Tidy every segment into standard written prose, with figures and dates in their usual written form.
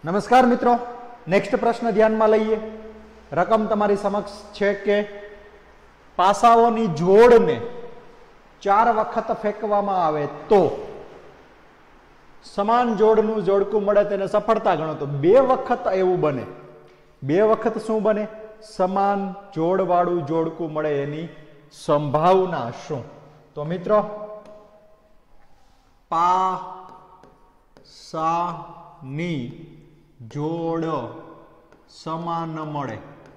નમસ્કાર મિત્રો, નેક્સ્ટ પ્રશ્ન ધ્યાનમાં લઈએ. રકમ તમારી સમક્ષ છે કે પાસાઓની જોડને 4 વખત ફેંકવામાં આવે તો સમાન જોડનું જોડકું મળે તેને સફળતા ગણો. તો 2 વખત એવું બને. 2 વખત શું બને? સમાન જોડવાળું જોડકું મળે એની સંભાવના શું? તો મિત્રો, પાસાની જોડ સમાન મળે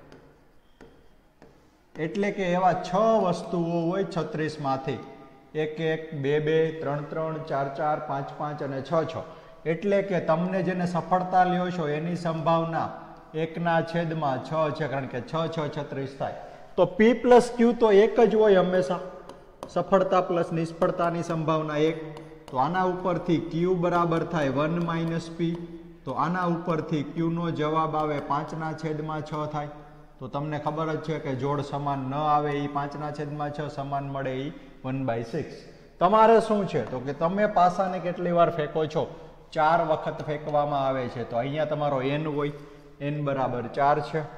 એટલે કે એવા 6 વસ્તુઓ હોય 36 માંથી 1 1 2 2 3 3 4 4 5 5 અને 6 6 એટલે કે તમને જેને સફળતા લ્યો છો એની સંભાવના 1/6 છે, કારણ કે 6 6 36 થાય. તો P પ્લસ Q તો એક જ હોય હંમેશા. સફળતા પ્લસ નિષ્ફળતાની સંભાવના 1. તો આના ઉપરથી Q બરાબર થાય 1 માઇનસ P. તો આના ઉપરથી Q નો જવાબ આવે 5/6 થાય. તો તમને ખબર જ છે કે જોડ સમાન ન આવે એ 5/6 સમાન મળે એ 1/6. તમારે શું છે તો કે તમે પાસાને કેટલી વાર ફેંકો છો? 4 વખત ફેંકવામાં આવે છે. તો અહીંયા તમારો n હોય, n બરાબર 4 છે.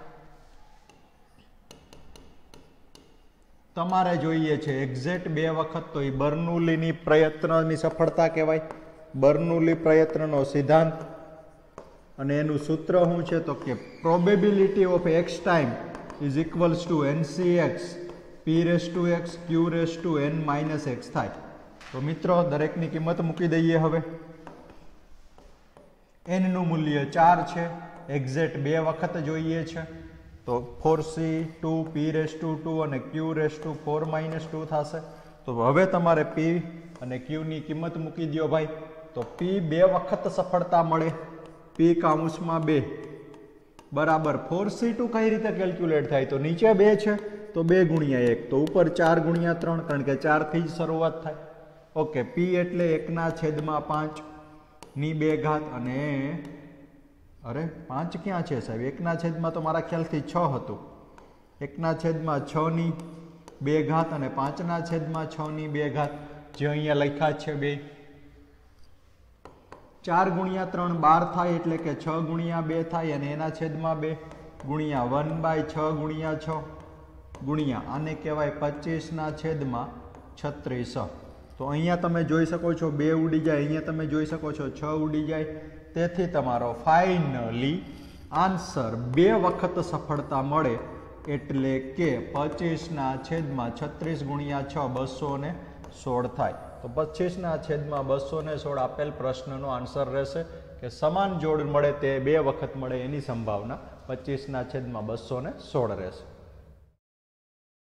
તમારે જોઈએ છે એક્ઝેક્ટ 2 વખત, તો એ બર્નૌલીની પ્રયત્નની સફળતા કહેવાય. બર્નૌલી પ્રયત્નનો સિદ્ધાંત અને એનું સૂત્ર શું છે તો કે probability of x time is equals to NCx p raise to x q raise to n minus x થાય. તો મિત્રો, દરેકની કિંમત મૂકી દઈએ. હવે n નું મૂલ્ય 4 છે, એક્ઝેક્ટ 2 વખત જોઈએ છે. તો 4c 2 p રેસ ટુ 2 અને q રેસ ટુ 4 માઇનસ 2 થશે. તો હવે તમારે p અને q ની કિંમત મૂકી દો ભાઈ. તો p 2 વખત સફળતા મળે, p કાઉન્સમાં 2 બરાબર 4c2 કઈ રીતે કેલ્ક્યુલેટ થાય? તો નીચે 2 છે તો 2 ગુણ્યા 1, તો ઉપર 4 ગુણ્યા 3, કારણ કે 4 થી જ શરૂઆત થાય. ઓકે, p એટલે 1/5 ની 2 ઘાત અને અરે 5 ક્યાં છે સાહેબ? 1/, તો મારા ખ્યાલથી 6 હતું. 1/6 ની 2 ઘાત અને 5/6 ની 2 ઘાત, જે અહીંયા લખ્યા છે 2. 4 ગુણ્યા 3 12 થાય, એટલે કે 6 ગુણ્યા 2 થાય અને એના છેદમાં 2 ગુણ્યા 1/6 ગુણ્યા 6 ગુણ્યા આને કહેવાય 25/36. તો અહીંયા તમે જોઈ શકો છો 2 ઉડી જાય, અહીંયા તમે જોઈ શકો છો 6 ઉડી જાય. તેથી તમારો ફાઇનલી આન્સર 2 વખત સફળતા મળે, એટલે કે 25/36 ગુણ્યા 6 216 થાય. તો 25/216 આપેલ પ્રશ્નનો આન્સર રહેશે કે સમાન જોડ મળે તે 2 વખત મળે એની સંભાવના 25/216 રહેશે.